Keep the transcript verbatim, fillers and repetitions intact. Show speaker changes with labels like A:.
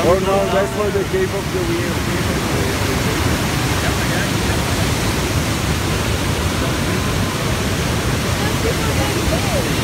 A: Or no, that's for the Cape of the Wind.